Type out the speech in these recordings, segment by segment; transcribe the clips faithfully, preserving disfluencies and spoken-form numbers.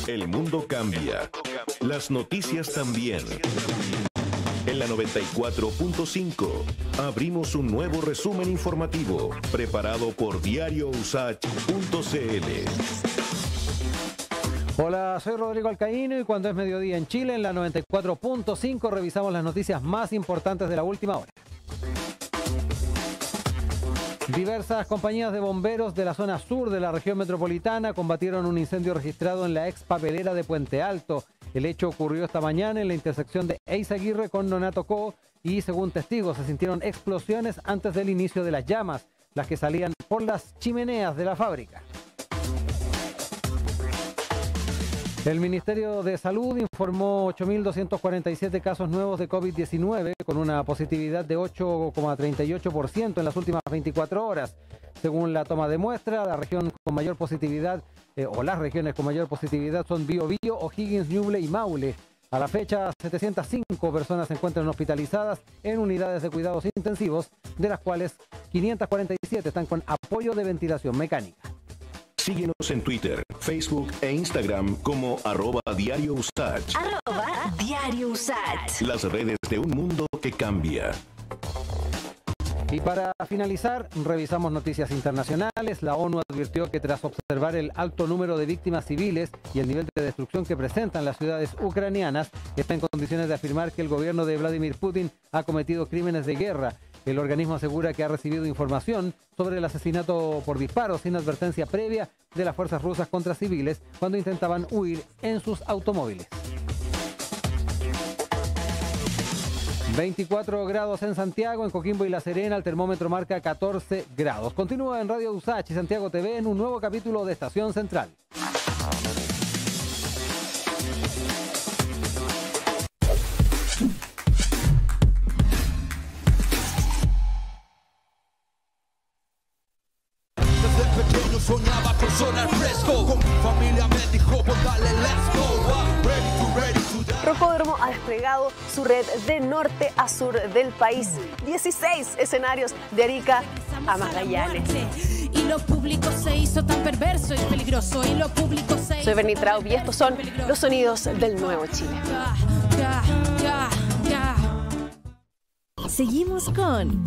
El mundo cambia. Las noticias también. En la noventa y cuatro punto cinco abrimos un nuevo resumen informativo preparado por diario usach punto c l. Hola, soy Rodrigo Alcaíno y cuando es mediodía en Chile, en la noventa y cuatro punto cinco revisamos las noticias más importantes de la última hora. Diversas compañías de bomberos de la zona sur de la región metropolitana combatieron un incendio registrado en la ex papelera de Puente Alto. El hecho ocurrió esta mañana en la intersección de Eizaguirre con Nonato Co y según testigos se sintieron explosiones antes del inicio de las llamas, las que salían por las chimeneas de la fábrica. El Ministerio de Salud informó ocho mil doscientos cuarenta y siete casos nuevos de COVID diecinueve con una positividad de ocho coma treinta y ocho por ciento en las últimas veinticuatro horas. Según la toma de muestra, la región con mayor positividad eh, o las regiones con mayor positividad son Biobío, O'Higgins, Ñuble y Maule. A la fecha, setecientas cinco personas se encuentran hospitalizadas en unidades de cuidados intensivos, de las cuales quinientas cuarenta y siete están con apoyo de ventilación mecánica. Síguenos en Twitter, Facebook e Instagram como arroba Diario Usach. Arroba Diario Usach. Las redes de un mundo que cambia. Y para finalizar, revisamos noticias internacionales. La ONU advirtió que tras observar el alto número de víctimas civiles y el nivel de destrucción que presentan las ciudades ucranianas, está en condiciones de afirmar que el gobierno de Vladimir Putin ha cometido crímenes de guerra. El organismo asegura que ha recibido información sobre el asesinato por disparos sin advertencia previa de las fuerzas rusas contra civiles cuando intentaban huir en sus automóviles. veinticuatro grados en Santiago, en Coquimbo y La Serena, el termómetro marca catorce grados. Continúa en Radio Usach y Santiago T V en un nuevo capítulo de Estación Central. Soñaba con sonar fresco, con mi familia me dijo, pues dale, let's go, ready to, ready to die. Rocódromo ha desplegado su red de norte a sur del país. dieciséis escenarios de Arica a Magallanes. Y lo público se hizo tan perverso y peligroso. Y lo público se Soy Berni Traub y estos son los sonidos del nuevo Chile. Ya, ya, ya, ya. Seguimos con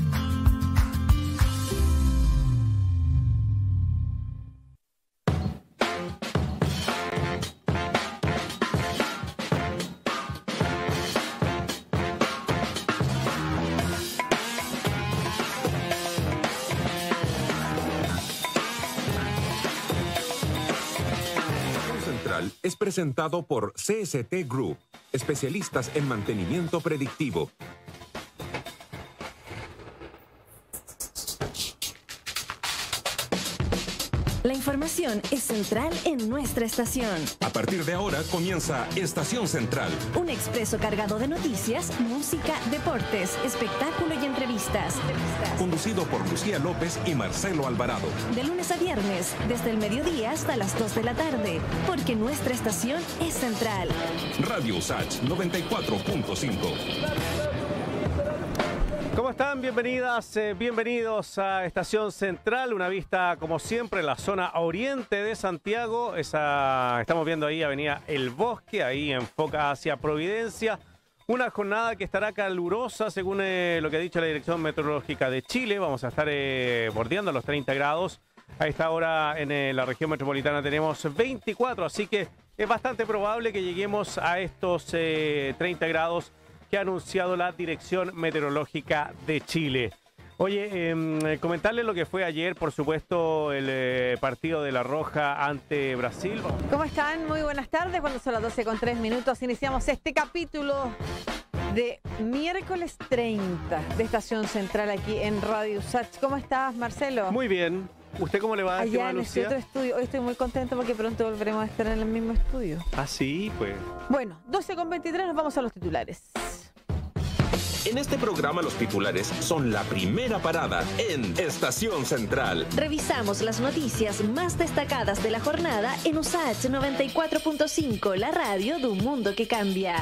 es presentado por C S T Group, especialistas en mantenimiento predictivo. La información es central en nuestra estación. A partir de ahora comienza Estación Central. Un expreso cargado de noticias, música, deportes, espectáculo y entrevistas. Conducido por Lucía López y Marcelo Alvarado. De lunes a viernes, desde el mediodía hasta las dos de la tarde, porque nuestra estación es central. Radio Usach noventa y cuatro punto cinco. ¿Cómo están? Bienvenidas, eh, bienvenidos a Estación Central, una vista como siempre en la zona oriente de Santiago. Esa, estamos viendo ahí Avenida El Bosque, ahí enfoca hacia Providencia. Una jornada que estará calurosa según eh, lo que ha dicho la Dirección Meteorológica de Chile. Vamos a estar eh, bordeando los treinta grados. A esta hora en eh, la región metropolitana tenemos veinticuatro, así que es bastante probable que lleguemos a estos eh, treinta grados que ha anunciado la Dirección Meteorológica de Chile. Oye, eh, comentarles lo que fue ayer, por supuesto, el eh, partido de La Roja ante Brasil. ¿Cómo están? Muy buenas tardes. Cuando son las doce con tres minutos, iniciamos este capítulo de miércoles treinta de Estación Central aquí en Radio Usach. ¿Cómo estás, Marcelo? Muy bien. ¿Usted cómo le va? Allá en este otro estudio. Hoy estoy muy contento porque pronto volveremos a estar en el mismo estudio. Ah, sí, pues. Bueno, doce con veintitrés, nos vamos a los titulares. En este programa los titulares son la primera parada en Estación Central. Revisamos las noticias más destacadas de la jornada en Usach noventa y cuatro punto cinco, la radio de un mundo que cambia.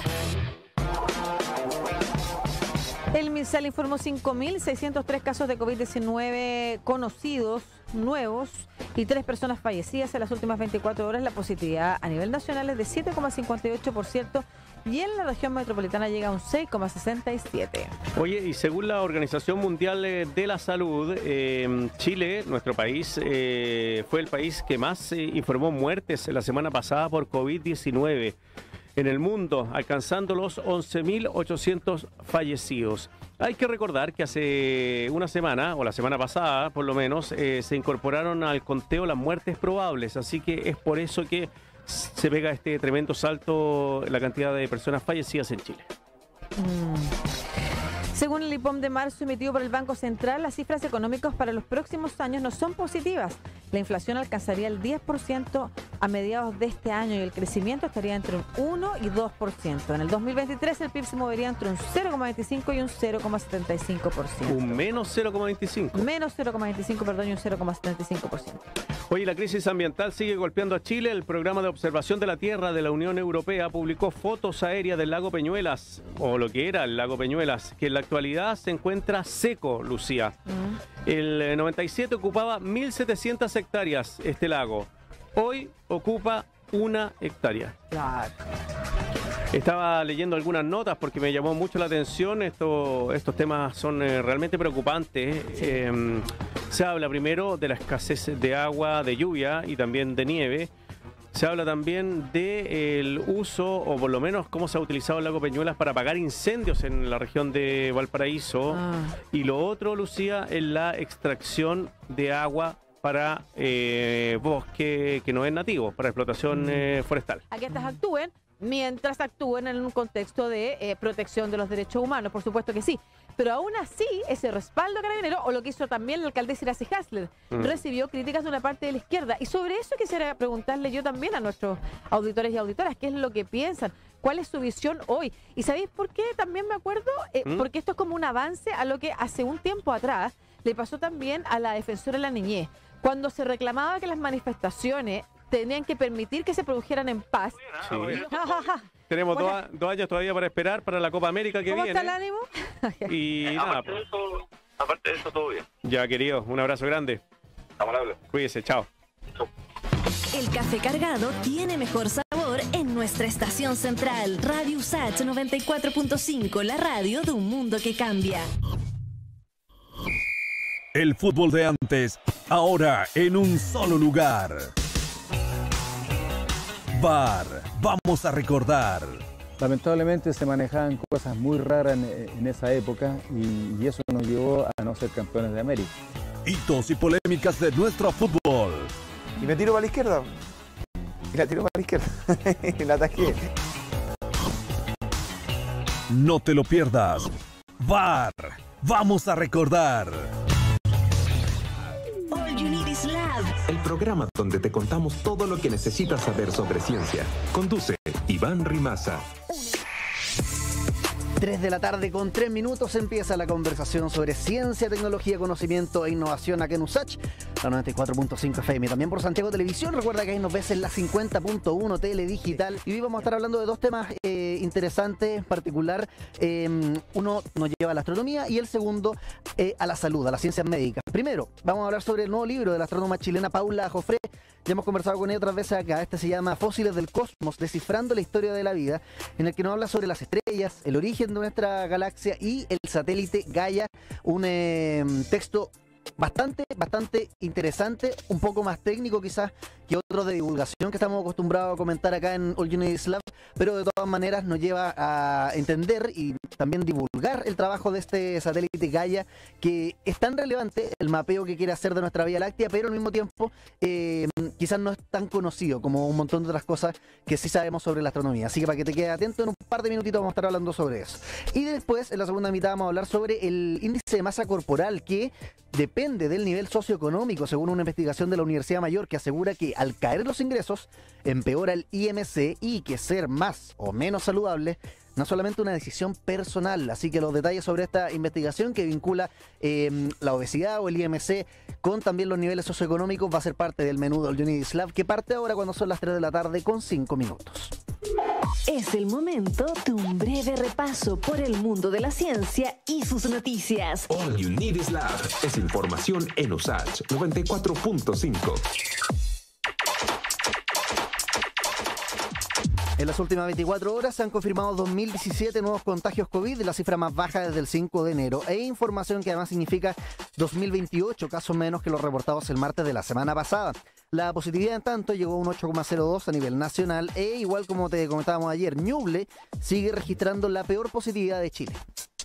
El MinSal informó cinco mil seiscientos tres casos de COVID diecinueve conocidos nuevos y tres personas fallecidas en las últimas veinticuatro horas. La positividad a nivel nacional es de siete coma cincuenta y ocho por ciento y en la región metropolitana llega a un seis coma sesenta y siete. Oye, y según la Organización Mundial de la Salud, eh, Chile, nuestro país, eh, fue el país que más eh, informó muertes la semana pasada por COVID diecinueve en el mundo, alcanzando los once mil ochocientos fallecidos. Hay que recordar que hace una semana, o la semana pasada por lo menos, eh, se incorporaron al conteo las muertes probables, así que es por eso que se pega este tremendo salto en la cantidad de personas fallecidas en Chile. Mm. Según el I P O M de marzo emitido por el Banco Central, las cifras económicas para los próximos años no son positivas. La inflación alcanzaría el diez por ciento a mediados de este año y el crecimiento estaría entre un uno y dos por ciento. En el dos mil veintitrés el P I B se movería entre un cero coma veinticinco y un cero coma setenta y cinco por ciento. Un menos cero coma veinticinco. Menos cero coma veinticinco, perdón, y un cero coma setenta y cinco por ciento. Oye, la crisis ambiental sigue golpeando a Chile. El programa de observación de la Tierra de la Unión Europea publicó fotos aéreas del lago Peñuelas, o lo que era el lago Peñuelas, que en la actualidad se encuentra seco, Lucía. Mm. El noventa y siete ocupaba mil setecientas hectáreas este lago. Hoy ocupa una hectárea. Claro. Estaba leyendo algunas notas porque me llamó mucho la atención. Esto, estos temas son eh, realmente preocupantes. Eh, se habla primero de la escasez de agua, de lluvia y también de nieve. Se habla también del uso, o por lo menos cómo se ha utilizado el lago Peñuelas para apagar incendios en la región de Valparaíso. Ah. Y lo otro, Lucía, es la extracción de agua para eh, bosque que no es nativo, para explotación eh, forestal. A que estas actúen mientras actúen en un contexto de eh, protección de los derechos humanos, por supuesto que sí. Pero aún así, ese respaldo carabinero, o lo que hizo también la alcaldesa Iracy Hasler, mm. recibió críticas de una parte de la izquierda. Y sobre eso quisiera preguntarle yo también a nuestros auditores y auditoras, ¿qué es lo que piensan? ¿Cuál es su visión hoy? ¿Y sabéis por qué también me acuerdo? Eh, mm. Porque esto es como un avance a lo que hace un tiempo atrás le pasó también a la defensora de la niñez, cuando se reclamaba que las manifestaciones tenían que permitir que se produjeran en paz. Sí. Tenemos dos, dos años todavía para esperar para la Copa América que ¿Cómo viene. ¿Cómo está el ánimo? Y eh, nada. Aparte de, eso, aparte de eso, todo bien. Ya, querido, un abrazo grande. Amable. Cuídese, chao. El café cargado tiene mejor sabor en nuestra estación central. Radio Usach noventa y cuatro punto cinco, la radio de un mundo que cambia. El fútbol de antes, ahora en un solo lugar. V A R, vamos a recordar. Lamentablemente se manejaban cosas muy raras en, en esa época y, y eso nos llevó a no ser campeones de América. Hitos y polémicas de nuestro fútbol. Y me tiro para la izquierda. Y la tiro para la izquierda. Y la ataqué. No te lo pierdas. V A R, vamos a recordar. All You Need Is Love. El programa donde te contamos todo lo que necesitas saber sobre ciencia. Conduce Iván Rimaza. tres de la tarde con tres minutos empieza la conversación sobre ciencia, tecnología, conocimiento e innovación acá en Usach, la noventa y cuatro punto cinco F M. También por Santiago Televisión. Recuerda que ahí nos ves en la cincuenta punto uno Tele Digital. Y hoy vamos a estar hablando de dos temas eh, interesantes en particular. Eh, uno nos lleva a la astronomía y el segundo eh, a la salud, a las ciencias médicas. Primero, vamos a hablar sobre el nuevo libro de la astrónoma chilena Paula Jofré. Ya hemos conversado con ella otras veces acá. Este se llama Fósiles del Cosmos, descifrando la historia de la vida, en el que nos habla sobre las estrellas, el origen de nuestra galaxia y el satélite Gaia. Un eh, texto bastante, bastante interesante, un poco más técnico quizás que otros de divulgación que estamos acostumbrados a comentar acá en All You Need Is Love, pero de todas maneras nos lleva a entender y también divulgar el trabajo de este satélite Gaia, que es tan relevante, el mapeo que quiere hacer de nuestra Vía Láctea, pero al mismo tiempo eh, quizás no es tan conocido como un montón de otras cosas que sí sabemos sobre la astronomía. Así que para que te quedes atento, en un par de minutitos vamos a estar hablando sobre eso. Y después, en la segunda mitad, vamos a hablar sobre el índice de masa corporal, que depende del nivel socioeconómico, según una investigación de la Universidad Mayor, que asegura que al caer los ingresos empeora el I M C y que ser más o menos saludable no es solamente una decisión personal. Así que los detalles sobre esta investigación que vincula eh, la obesidad o el I M C con también los niveles socioeconómicos va a ser parte del menú de All You Need Is Love, que parte ahora cuando son las tres de la tarde con cinco minutos. Es el momento de un breve repaso por el mundo de la ciencia y sus noticias. All You Need is Lab es información en USACH noventa y cuatro punto cinco. En las últimas veinticuatro horas se han confirmado dos mil diecisiete nuevos contagios COVID, la cifra más baja desde el cinco de enero, e información que además significa dos mil veintiocho casos menos que los reportados el martes de la semana pasada. La positividad, en tanto, llegó a un ocho coma cero dos a nivel nacional e, igual como te comentábamos ayer, Ñuble sigue registrando la peor positividad de Chile.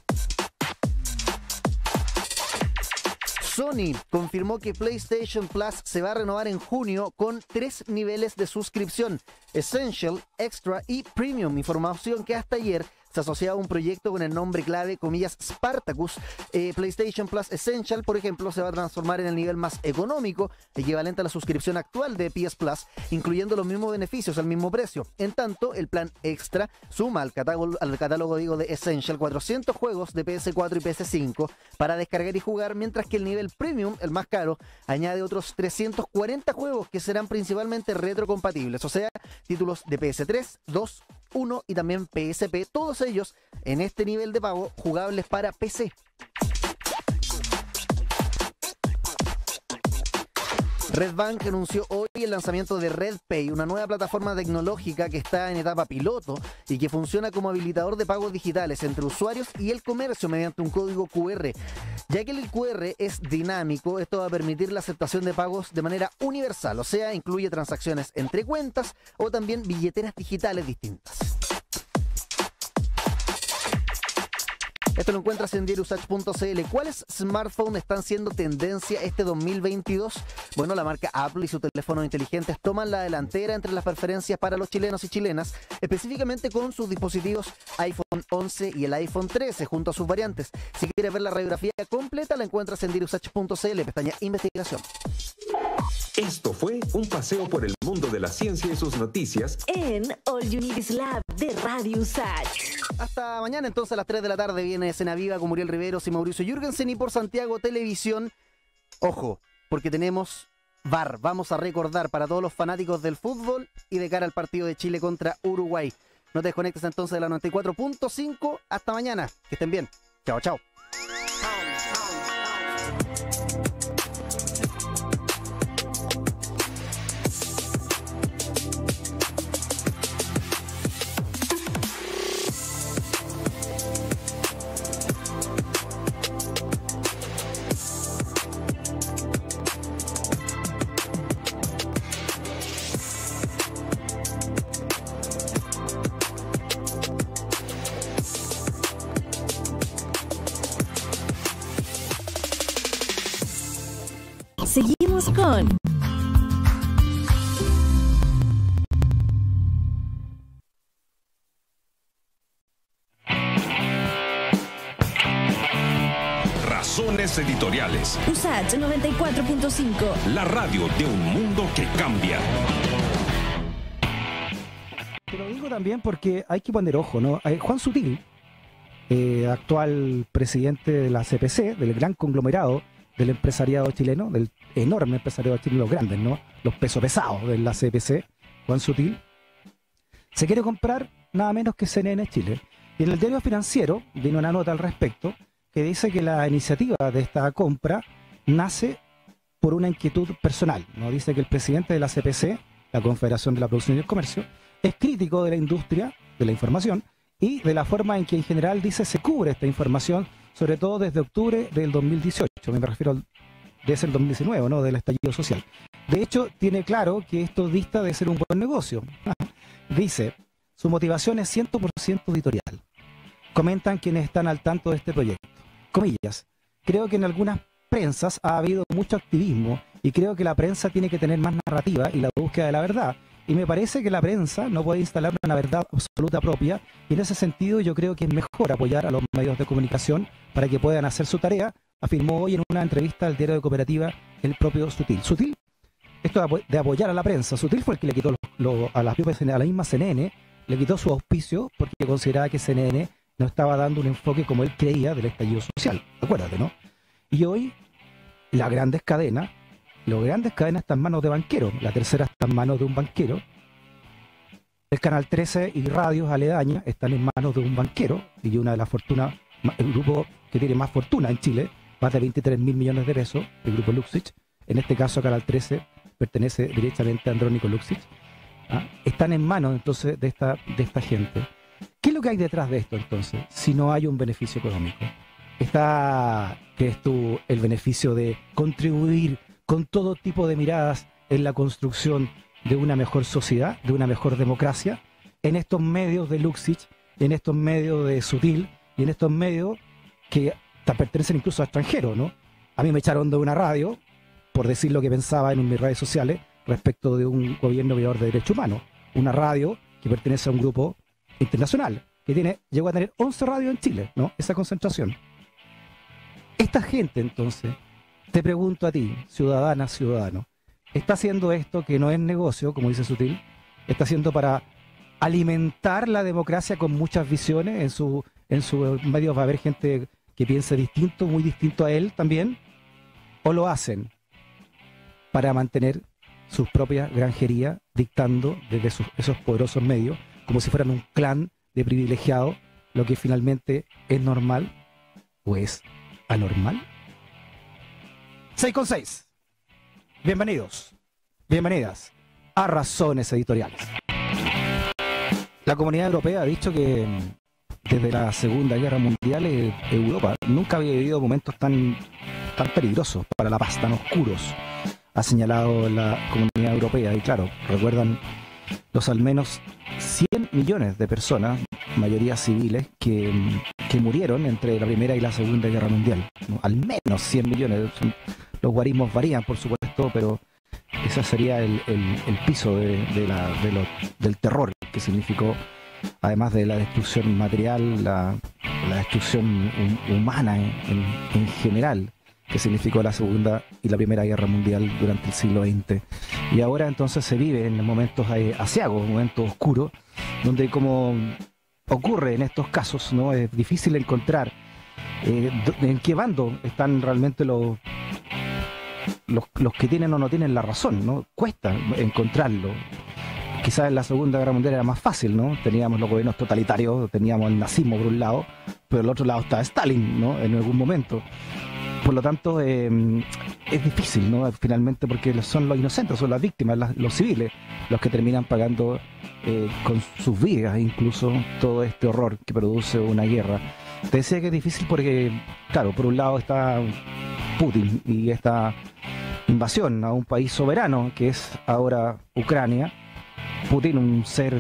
Sony confirmó que PlayStation Plus se va a renovar en junio con tres niveles de suscripción: Essential, Extra y Premium, información que hasta ayer se asociaba a un proyecto con el nombre clave, comillas, Spartacus. Eh, PlayStation Plus Essential, por ejemplo, se va a transformar en el nivel más económico, equivalente a la suscripción actual de P S Plus, incluyendo los mismos beneficios al mismo precio. En tanto, el plan Extra suma al catálogo, al catálogo digo, de Essential cuatrocientos juegos de P S cuatro y P S cinco para descargar y jugar, mientras que el nivel Premium, el más caro, añade otros trescientos cuarenta juegos que serán principalmente retrocompatibles, o sea, títulos de P S tres, dos, uno y también P S P, todos ellos en este nivel de pago jugables para P C. Redbank anunció hoy el lanzamiento de RedPay, una nueva plataforma tecnológica que está en etapa piloto y que funciona como habilitador de pagos digitales entre usuarios y el comercio mediante un código Q R. Ya que el Q R es dinámico, esto va a permitir la aceptación de pagos de manera universal, o sea, incluye transacciones entre cuentas o también billeteras digitales distintas. Esto lo encuentras en diario usach punto c l. ¿Cuáles smartphones están siendo tendencia este dos mil veintidós? Bueno, la marca Apple y sus teléfonos inteligentes toman la delantera entre las preferencias para los chilenos y chilenas, específicamente con sus dispositivos iPhone once y el iPhone trece, junto a sus variantes. Si quieres ver la radiografía completa, la encuentras en diario usach punto c l, pestaña Investigación. Esto fue un paseo por el mundo de la ciencia y sus noticias en All You Need is Lab de Radio USACH. Hasta mañana, entonces, a las tres de la tarde viene Escena Viva con Muriel Riveros y Mauricio Jürgensen, y por Santiago Televisión, ojo, porque tenemos V A R. Vamos a recordar para todos los fanáticos del fútbol y de cara al partido de Chile contra Uruguay. No te desconectes entonces de la noventa y cuatro punto cinco. Hasta mañana. Que estén bien. Chao, chao. Seguimos con Razones Editoriales. USACH noventa y cuatro punto cinco. La radio de un mundo que cambia. Te lo digo también porque hay que poner ojo, ¿no? Juan Sutil, eh, actual presidente de la C P C, del gran conglomerado del empresariado chileno, del enorme empresariado chileno, los grandes, ¿no? Los pesos pesados de la C P C, Juan Sutil, se quiere comprar nada menos que C N N Chile. Y en el diario Financiero viene una nota al respecto que dice que la iniciativa de esta compra nace por una inquietud personal, ¿no? Dice que el presidente de la C P C, la Confederación de la Producción y el Comercio, es crítico de la industria de la información y de la forma en que en general dice se cubre esta información, sobre todo desde octubre del dos mil dieciocho, me refiero al, debe ser el dos mil diecinueve, ¿no? Del estallido social. De hecho, tiene claro que esto dista de ser un buen negocio. Dice, su motivación es cien por ciento editorial. Comentan quienes están al tanto de este proyecto. Comillas, creo que en algunas prensas ha habido mucho activismo y creo que la prensa tiene que tener más narrativa y la búsqueda de la verdad. Y me parece que la prensa no puede instalar una verdad absoluta propia, y en ese sentido yo creo que es mejor apoyar a los medios de comunicación para que puedan hacer su tarea, afirmó hoy en una entrevista al diario de Cooperativa el propio Sutil. Sutil, esto de, apo de apoyar a la prensa, Sutil fue el que le quitó lo, lo, a, la, a la misma C N N, le quitó su auspicio porque consideraba que C N N no estaba dando un enfoque como él creía del estallido social, acuérdate, ¿no? Y hoy las grandes cadenas, las grandes cadenas están en manos de banqueros, la tercera está en manos de un banquero El Canal trece y radios aledañas están en manos de un banquero y una de las fortunas, el grupo que tiene más fortuna en Chile, más de veintitrés mil millones de pesos, el grupo Luxich. En este caso, Canal trece pertenece directamente a Andrónico Luxich. ¿Ah? Están en manos entonces de esta, de esta gente. ¿Qué es lo que hay detrás de esto entonces? Si no hay un beneficio económico. Está, ¿crees tú, el beneficio de contribuir con todo tipo de miradas en la construcción de una mejor sociedad, de una mejor democracia, en estos medios de Luxich, en estos medios de Sutil y en estos medios que pertenecen incluso a extranjeros, ¿no? A mí me echaron de una radio por decir lo que pensaba en mis redes sociales respecto de un gobierno violador de derechos humanos. Una radio que pertenece a un grupo internacional, que tiene, llegó a tener once radios en Chile, ¿no? Esa concentración. Esta gente, entonces, te pregunto a ti, ciudadana, ciudadano, ¿está haciendo esto que no es negocio, como dice Sutil? ¿Está haciendo para alimentar la democracia con muchas visiones? En su, en sus medios va a haber gente que piense distinto, muy distinto a él también. ¿O lo hacen para mantener sus propias granjerías, dictando desde sus, esos poderosos medios, como si fueran un clan de privilegiados, lo que finalmente es normal o es anormal? seis con seis. Bienvenidos, bienvenidas a Razones Editoriales. La Comunidad Europea ha dicho que desde la Segunda Guerra Mundial eh, Europa nunca había vivido momentos tan, tan peligrosos para la paz, tan oscuros, ha señalado la Comunidad Europea. Y claro, recuerdan los al menos cien millones de personas, mayoría civiles, que, que murieron entre la Primera y la Segunda Guerra Mundial, ¿no? Al menos cien millones. Los guarismos varían, por supuesto, pero ese sería el, el, el piso de, de la, de lo, del terror que significó, además de la destrucción material, la, la destrucción humana en, en, en general, que significó la Segunda y la Primera Guerra Mundial durante el siglo veinte. Y ahora entonces se vive en momentos aciagos, momentos oscuros, donde, como ocurre en estos casos, ¿no?, es difícil encontrar eh, en qué bando están realmente los, los, los que tienen o no tienen la razón, ¿no? Cuesta encontrarlo. Quizás en la Segunda Guerra Mundial era más fácil, ¿no? Teníamos los gobiernos totalitarios, teníamos el nazismo por un lado, pero al otro lado estaba Stalin, ¿no?, en algún momento. Por lo tanto, eh, es difícil, ¿no?, finalmente, porque son los inocentes, son las víctimas, las, los civiles, los que terminan pagando eh, con sus vidas incluso todo este horror que produce una guerra. Te decía que es difícil porque, claro, por un lado está Putin y esta invasión a un país soberano que es ahora Ucrania. Putin, un ser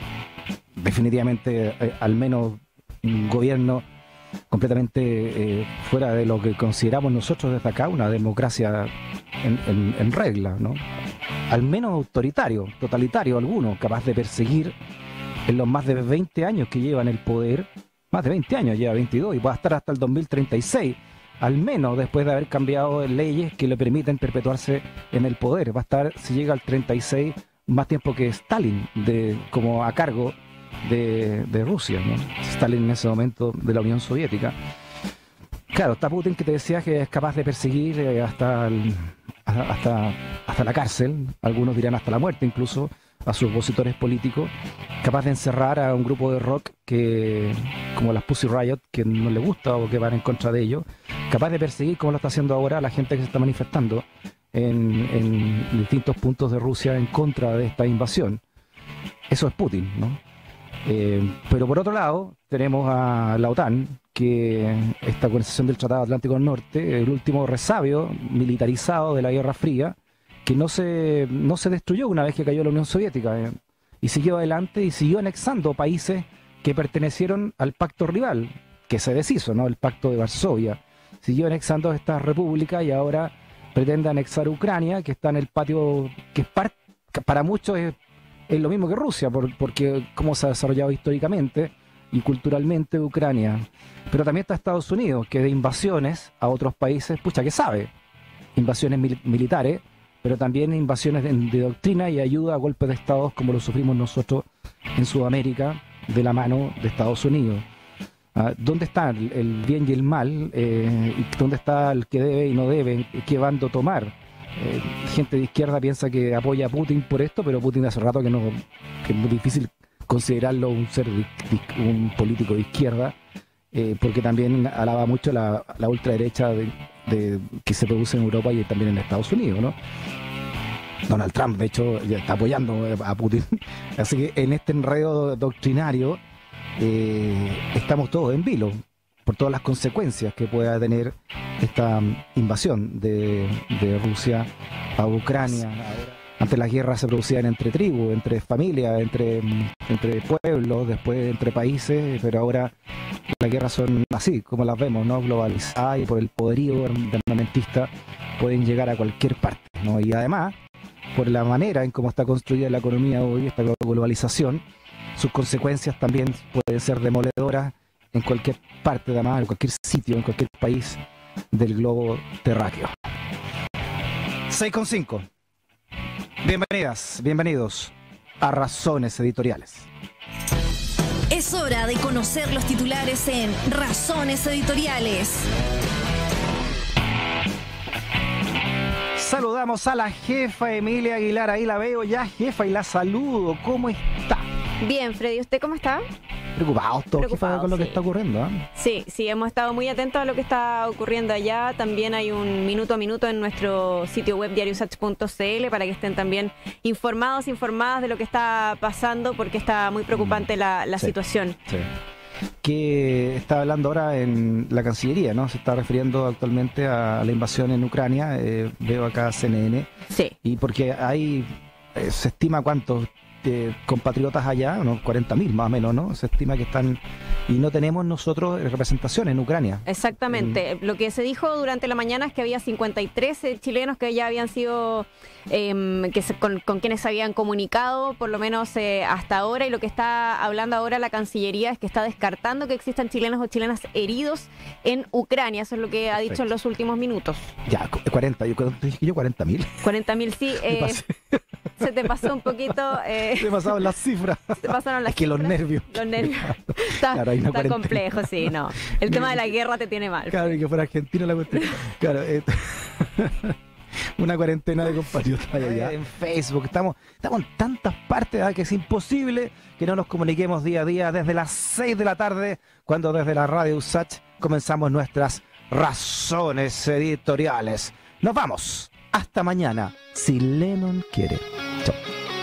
definitivamente, eh, al menos un gobierno completamente eh, fuera de lo que consideramos nosotros desde acá, una democracia en, en, en regla, ¿no? Al menos autoritario, totalitario alguno, capaz de perseguir en los más de veinte años que lleva en el poder, más de veinte años, lleva veintidós, y va a estar hasta el dos mil treinta y seis, al menos después de haber cambiado leyes que le permiten perpetuarse en el poder. Va a estar, si llega al treinta y seis, más tiempo que Stalin, de, como a cargo de, de Rusia, ¿no? Stalin en ese momento de la Unión Soviética. Claro, está Putin, que te decía que es capaz de perseguir eh, hasta, el, hasta, hasta la cárcel, algunos dirán hasta la muerte incluso, a sus opositores políticos, capaz de encerrar a un grupo de rock que, como las Pussy Riot, que no le gusta o que van en contra de ellos, capaz de perseguir, como lo está haciendo ahora, a la gente que se está manifestando en, en distintos puntos de Rusia en contra de esta invasión. Eso es Putin, ¿no? Eh, pero por otro lado, tenemos a la OTAN, que esta organización del Tratado Atlántico del Norte, el último resabio militarizado de la Guerra Fría, que no se, no se destruyó una vez que cayó la Unión Soviética, eh, y siguió adelante y siguió anexando países que pertenecieron al pacto rival, que se deshizo, ¿no?, el pacto de Varsovia. Siguió anexando estas repúblicas y ahora pretende anexar Ucrania, que está en el patio, que es par, que para muchos es, es lo mismo que Rusia, por, porque cómo se ha desarrollado históricamente y culturalmente Ucrania. Pero también está Estados Unidos, que de invasiones a otros países, pucha, que sabe, invasiones mil, militares, pero también invasiones de, de doctrina y ayuda a golpes de estados como lo sufrimos nosotros en Sudamérica de la mano de Estados Unidos. Uh, ¿Dónde está el, el bien y el mal? Eh, ¿Dónde está el que debe y no debe? ¿Qué bando tomar? Eh, gente de izquierda piensa que apoya a Putin por esto, pero Putin hace rato que no, que es muy difícil considerarlo un ser de, de, un político de izquierda, eh, porque también alaba mucho la, la ultraderecha de, de, que se produce en Europa y también en Estados Unidos, ¿no? Donald Trump, de hecho, ya está apoyando a Putin. Así que en este enredo doctrinario eh, estamos todos en vilo por todas las consecuencias que pueda tener esta invasión de, de Rusia a Ucrania. Antes las guerras se producían entre tribus, entre familias, entre, entre pueblos, después entre países, pero ahora las guerras son así, como las vemos, ¿no? Globalizadas, y por el poderío armamentista pueden llegar a cualquier parte, ¿no? Y además, por la manera en cómo está construida la economía hoy, esta globalización, sus consecuencias también pueden ser demoledoras en cualquier parte, además, en cualquier sitio, en cualquier país del globo terráqueo. seis con cinco. Bienvenidas, bienvenidos a Razones Editoriales. Es hora de conocer los titulares en Razones Editoriales. Saludamos a la jefa Emilia Aguilar, ahí la veo ya, jefa, y la saludo. ¿Cómo está? Bien, Freddy, ¿usted cómo está? Preocupados todos, jefa, con lo sí. que está ocurriendo, ¿eh? Sí, sí, hemos estado muy atentos a lo que está ocurriendo allá. También hay un minuto a minuto en nuestro sitio web diario usach punto c l para que estén también informados, informadas de lo que está pasando, porque está muy preocupante la, la sí, situación. Sí. Que está hablando ahora en la Cancillería, ¿no? Se está refiriendo actualmente a la invasión en Ucrania. Eh, veo acá C N N. Sí. Y porque hay, eh, se estima cuántos eh, compatriotas allá, unos cuarenta mil más o menos, ¿no? Se estima que están, y no tenemos nosotros representación en Ucrania. Exactamente. Mm. Lo que se dijo durante la mañana es que había cincuenta y tres eh, chilenos que ya habían sido, eh, que se, con, con quienes se habían comunicado, por lo menos eh, hasta ahora, y lo que está hablando ahora la Cancillería es que está descartando que existan chilenos o chilenas heridos en Ucrania. Eso es lo que ha dicho Perfecto. En los últimos minutos. Ya, cuarenta, yo dije yo cuarenta mil. cuarenta mil, sí. Eh, se te pasó un poquito. Eh, se pasaron las cifras. Se pasaron las es que cifras, los nervios. Los nervios. Está, claro, está complejo, sí, no. El tema de la guerra te tiene mal. Claro, y que fuera argentino la cuestión. Claro, eh, una cuarentena de compatriotas allá en Facebook. Estamos, estamos en tantas partes, ¿eh? Que es imposible que no nos comuniquemos día a día desde las seis de la tarde, cuando desde la radio Usach comenzamos nuestras razones editoriales. Nos vamos. Hasta mañana, si Lennon quiere. Chao.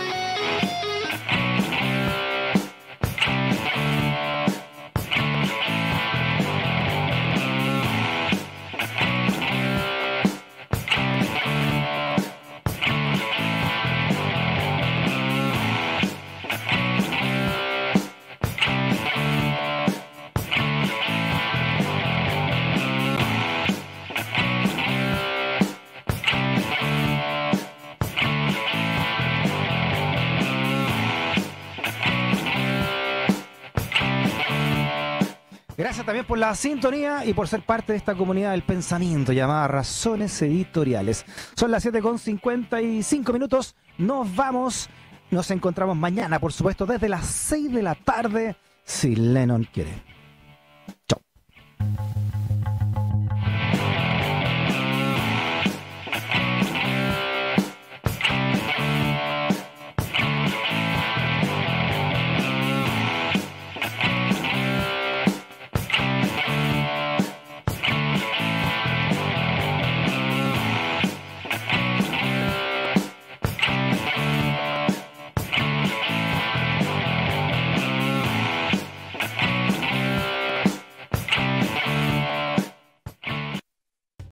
Gracias también por la sintonía y por ser parte de esta comunidad del pensamiento llamada Razones Editoriales. Son las siete con cincuenta y cinco minutos. Nos vamos. Nos encontramos mañana, por supuesto, desde las seis de la tarde, si Lennon quiere.